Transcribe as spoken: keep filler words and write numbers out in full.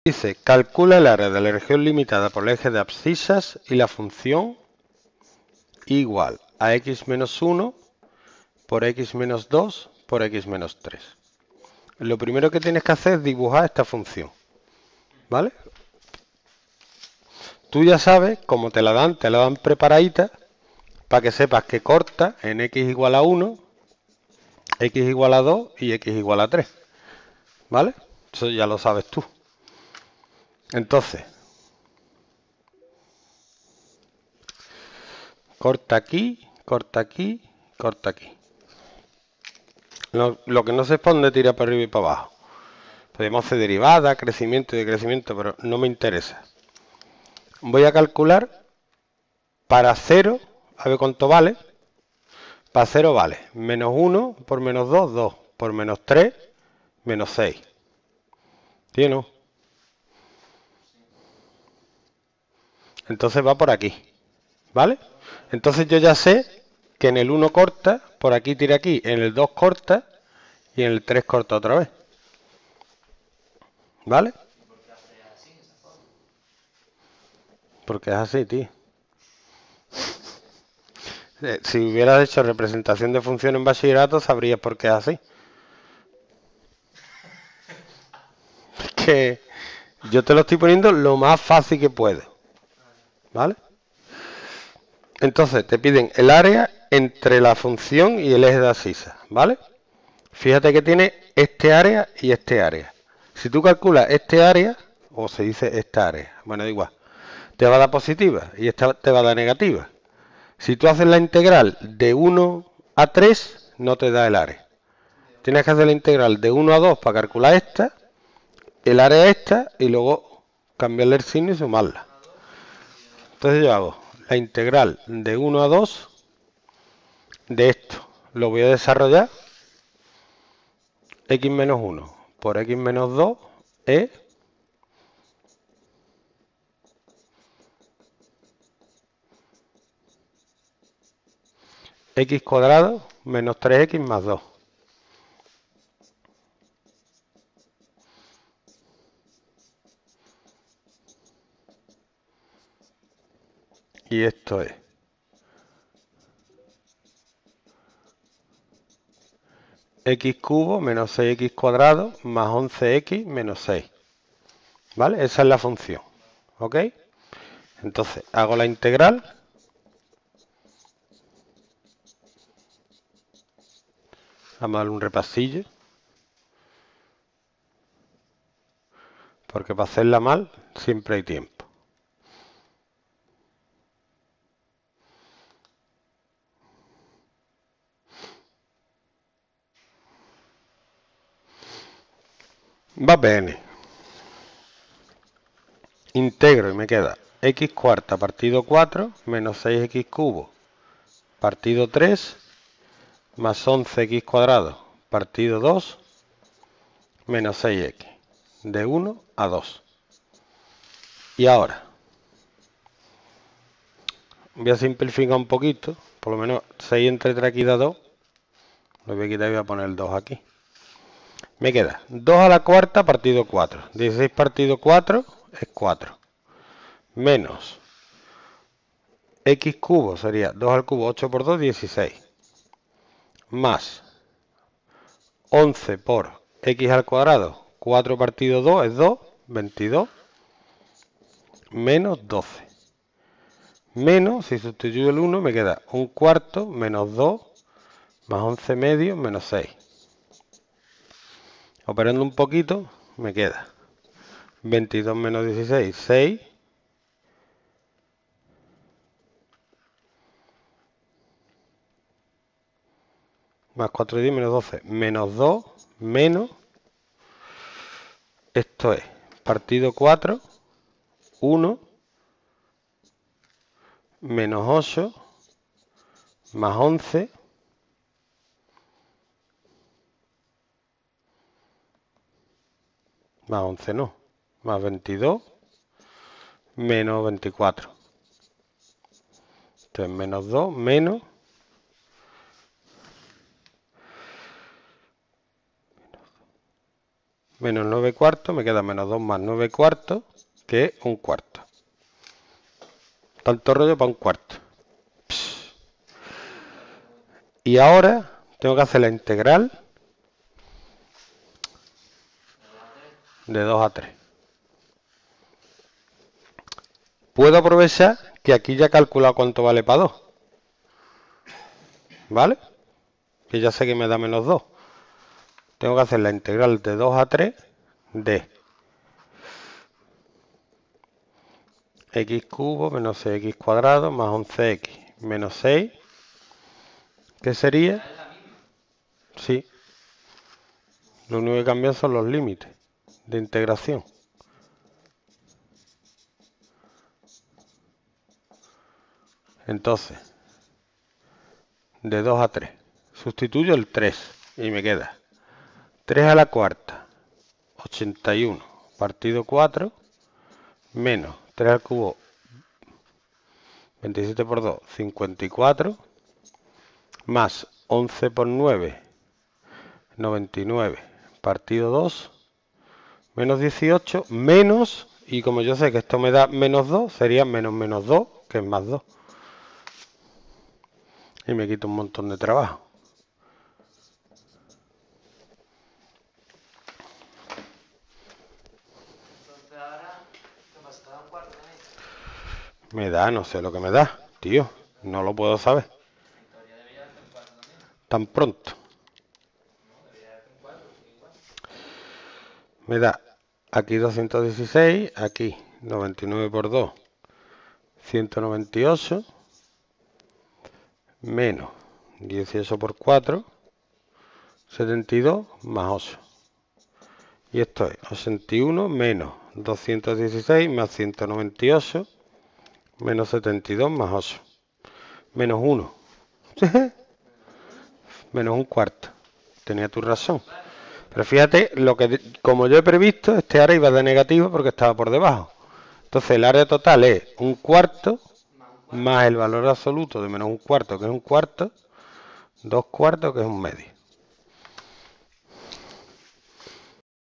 Dice, calcula el área de la región limitada por el eje de abscisas y la función igual a x menos uno por x menos dos por x menos tres. Lo primero que tienes que hacer es dibujar esta función, ¿vale? Tú ya sabes, como te la dan, te la dan preparadita, para que sepas que corta en x igual a uno, x igual a dos y x igual a tres, ¿vale? Eso ya lo sabes tú. Entonces, corta aquí, corta aquí, corta aquí. Lo, lo que no sé es para dónde tira para arriba y para abajo. Podemos hacer derivada, crecimiento y decrecimiento, pero no me interesa. Voy a calcular para cero, a ver cuánto vale. Para cero vale menos uno por menos dos, dos. Por menos tres, menos seis. ¿Sí o no? Entonces va por aquí, ¿vale? Entonces yo ya sé que en el uno corta, por aquí tira aquí, en el dos corta y en el tres corta otra vez. ¿Vale? Porque es así, tío. Si hubieras hecho representación de función en bachillerato, sabrías por qué es así. Es que yo te lo estoy poniendo lo más fácil que puedo. ¿Vale? Entonces te piden el área entre la función y el eje de abscisa. ¿Vale? Fíjate que tiene este área y este área. Si tú calculas este área, o se dice esta área, bueno, da igual, te va a dar positiva y esta te va a dar negativa. Si tú haces la integral de uno a tres, no te da el área. Tienes que hacer la integral de uno a dos para calcular esta, el área esta, y luego cambiarle el signo y sumarla. Entonces yo hago la integral de uno a dos de esto. Lo voy a desarrollar. X menos uno por x menos dos es x cuadrado menos tres x más dos. Y esto es x cubo menos seis x cuadrado más once x menos seis. ¿Vale? Esa es la función. ¿Ok? Entonces hago la integral. Vamos a darle un repasillo. Porque para hacerla mal siempre hay tiempo. Va bene. Integro y me queda x cuarta partido cuatro menos seis x cubo partido tres más once x cuadrado partido dos menos seis x. De uno a dos. Y ahora voy a simplificar un poquito. Por lo menos seis entre tres aquí da dos. Lo voy a quitar y voy a poner el dos aquí. Me queda dos a la cuarta partido cuatro. dieciséis partido cuatro es cuatro. Menos x cubo sería dos al cubo, ocho por dos, dieciséis. Más once por x al cuadrado, cuatro partido dos es dos, veintidós. Menos doce. Menos, si sustituyo el uno, me queda un cuarto menos dos más once medio menos seis. Operando un poquito, me queda veintidós menos dieciséis, seis. Más cuatro y diez menos doce, menos dos, menos. Esto es partido cuatro, uno, menos ocho, más once, más once no, más veintidós, menos veinticuatro. Entonces menos dos, menos. menos nueve cuartos, me queda menos dos más nueve cuartos, que es un cuarto. Tanto rollo para un cuarto. Psh. Y ahora tengo que hacer la integral de dos a tres. Puedo aprovechar que aquí ya he calculado cuánto vale para dos. ¿Vale? Que ya sé que me da menos dos. Tengo que hacer la integral de dos a tres de x cubo menos seis x cuadrado más once x menos seis. ¿Qué sería? Sí. Lo único que cambia son los límites de integración. Entonces, de dos a tres. Sustituyo el tres y me queda tres a la cuarta, ochenta y uno, partido cuatro, menos tres al cubo, veintisiete por dos, cincuenta y cuatro, más once por nueve, noventa y nueve, partido dos, menos dieciocho, menos, y como yo sé que esto me da menos dos, sería menos menos dos, que es más dos. Y me quito un montón de trabajo. Me da, no sé lo que me da, tío. No lo puedo saber. Tan pronto. Me da aquí doscientos dieciséis, aquí noventa y nueve por dos, ciento noventa y ocho, menos dieciocho por cuatro, setenta y dos, más ocho. Y esto es ochenta y uno menos doscientos dieciséis más ciento noventa y ocho, menos setenta y dos más ocho. Menos uno. Menos un cuarto. Tenía tu razón. Pero fíjate, lo que como yo he previsto, este área iba de negativo porque estaba por debajo. Entonces el área total es un cuarto más el valor absoluto de menos un cuarto, que es un cuarto, dos cuartos, que es un medio.